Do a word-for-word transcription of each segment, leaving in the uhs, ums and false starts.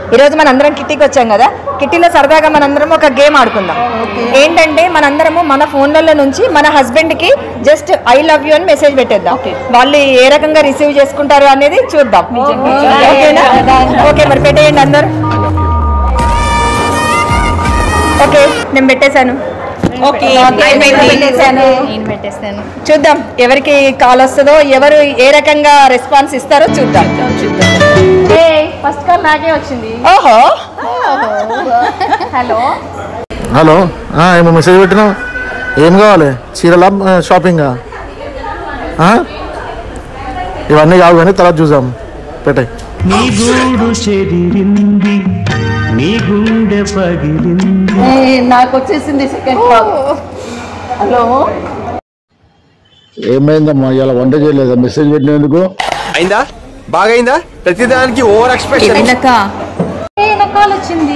ఈరోజు మనందరం కిట్టీకి వచ్చాం కదా, కిట్టీలో సరదాగా మనందరం ఒక గేమ్ ఆడుకుందాం. ఏంటంటే మనందరము మన ఫోన్లలో నుంచి మన హస్బెండ్కి జస్ట్ ఐ లవ్ యూ అని మెసేజ్ పెట్టేద్దాం. వాళ్ళు ఏ రకంగా రిసీవ్ చేసుకుంటారు అనేది చూద్దాం. ఓకేనా? ఓకే, మరి పెట్టేయండి అందరు. ఓకే, నేను పెట్టేశాను. చూద్దాం ఎవరికి కాల్ వస్తుందో, ఎవరు ఏ రకంగా రెస్పాన్స్ ఇస్తారో చూద్దాం. ఫస్ట్ కాల్ నాకే వచ్చింది. ఓహో, హలో హలో, ఏమో మెసేజ్ పెట్టినావు? ఏం కావాలి? చీరలా షాపింగా? ఇవన్నీ కావు కానీ తర్వాత చూసాం. పెట్టాయి. నాకు వచ్చేసింది సెకండ్ కాల్. హలో, ఏమైందమ్మా? ఇలా వంట చేయలేదా? మెసేజ్ పెట్టినందుకు అయిందా? బాగా అయిందా? ప్రతిదానికి ఓవర్ ఎక్స్ప్రెషన్. కాల్ వచ్చింది.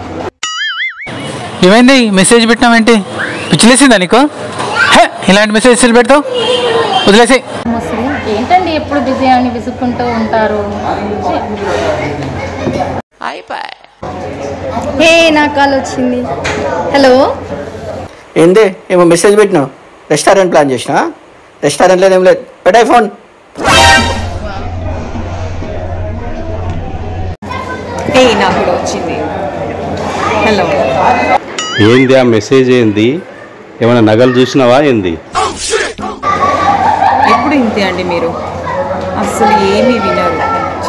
ఏమైంది? మెసేజ్ పెట్టినావేంటి? పిచ్చిలేసిందా నీకు? ఇలాంటి మెసేజ్ పెడతావు? వదిలేసి. ఏంటండి ఎప్పుడు బిజీ అని విసుక్కుంటూ ఉంటారు. హే, నా కాల్ వచ్చింది. హలో, ఏంది? ఏమో మెసేజ్ పెట్టినావు? రెస్టారెంట్ ప్లాన్ చేసినా? రెస్టారెంట్లో ఏం లేదు, పెట్టాయి ఫోన్. హే, నాకు కూడా వచ్చింది. హలో, ఏంది ఆ మెసేజ్? ఏంది? ఏమైనా నగలు చూసినావా ఏంది? ఎప్పుడు ఇంతే అండి మీరు, అసలు ఏమీ వినరు.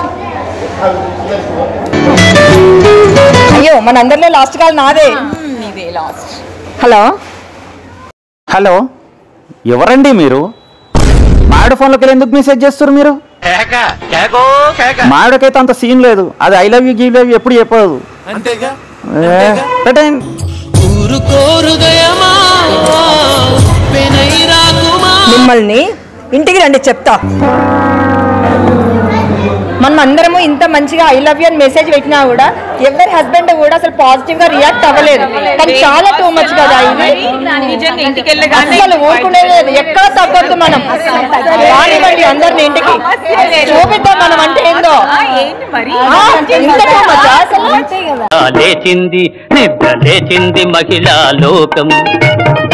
అయ్యో, మనందరిలో లాస్ట్ కాల్ నాదే. నీదే లాస్ట్. హలో హలో, ఎవరండి మీరు? మావిడ ఫోన్లోకి వెళ్ళి ఎందుకు మెసేజ్ చేస్తారు మీరు? మావిడకైతే అంత సీన్ లేదు. అది I love you give love you ఎప్పుడు చెప్పదు. పెట్టండి. మిమ్మల్ని ఇంటికి రండి చెప్తా. మనం అందరము ఇంత మంచిగా ఐ లవ్ యూ అని మెసేజ్ పెట్టినా కూడా ఎవరి హస్బెండ్ కూడా అసలు పాజిటివ్ గా రియాక్ట్ అవ్వలేదు. కానీ చాలా టూ మచ్ కదా ఇది. అసలు ఊరుకునేది ఎక్కడ తగ్గొద్దు. మనం రానివ్వండి అందరిని ఇంటికి, చూపిద్దాం మనం అంటే ఏందో. ఇంత టూ మచ్ అసలు. లేచింది నిద్ర లేచింది మహిళా లోకం.